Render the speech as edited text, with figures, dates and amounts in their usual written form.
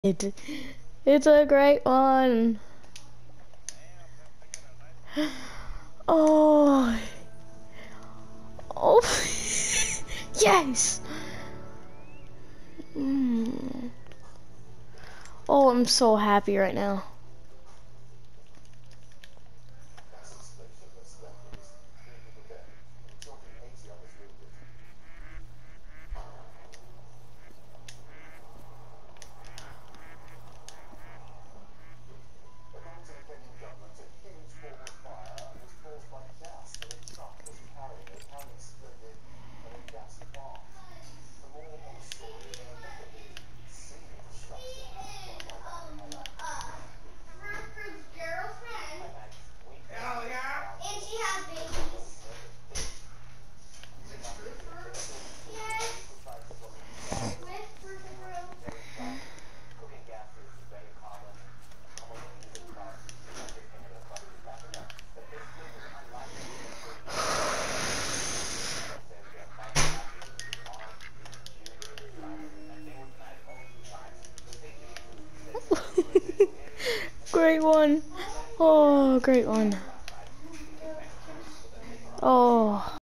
It's a great one. Oh, oh, yes. Oh, I'm so happy right now. Great one. Oh, great one. Oh.